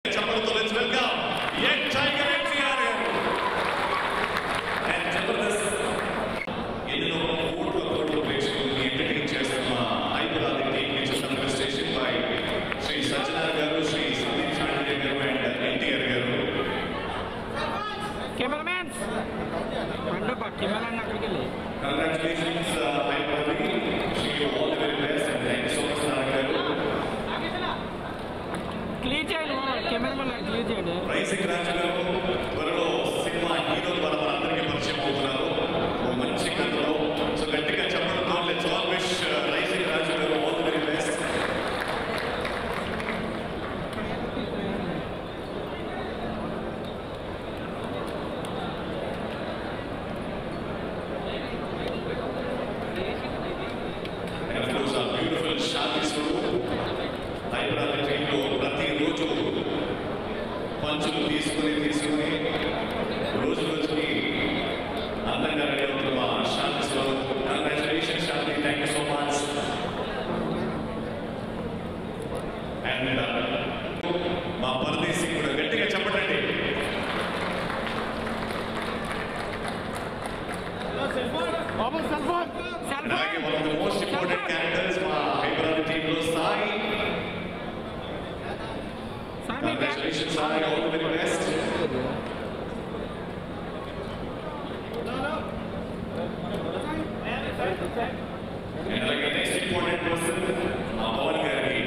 Chapter, let's welcome Young Tiger NTR and Jabardasth. ఎన్నో కోట్ల ప్రేక్షకుల్ని ఎంటర్టైన్ చేస్తున్న హైదరాబాద్ టీమ్ నుంచి ప్రెజెంటేషన్ బై శ్రీ సజ్జనార్ గారు, శ్రీ సందీప్ చాండిల్య గారు అండ్ ఎన్టీఆర్ గారు. కెమెరామెన్ మండప కెమెరామెన్ అక్కడికి వెళ్ళి congratulations Hyderabad. Shri all the very best and thank you so much sir గారు. క్లియర్ చేయండి కెమెరామెన్ క్లియర్ చేయండి. రైసింగ్ రాజు గారు త్వరలో సినిమా హీరో ద్వారా మనందరికీ పరిచయం అవుతున్నారు. ఓ మంచి కథలో సో గట్టిగా చెప్పడంతో let's all wish Rising Raju గారు all the very best. And of course our beautiful Shadi Swaroop Hyderabad ట్రైన్లో ప్రతిరోజు పంచులు తీసుకుని రోజు రోజుకి అందంగా రెడీ అవుతున్న మా Shanti Swaroop. Congratulation Shanti, thank you so much. And మా పరదేశీ కూడా గట్టిగా చెప్పండి. అలాగే one of the most important characters మా హైదరాబాద్ టీంలో Sai. Congratulations, Sai, all the very best. And like the next important person, Pawan Gari.